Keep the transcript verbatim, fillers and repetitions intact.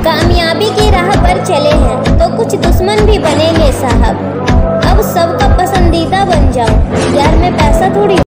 कामयाबी की राह पर चले हैं तो कुछ दुश्मन भी बनेंगे साहब। अब सबका पसंदीदा बन जाऊं, यार मैं पैसा थोड़ी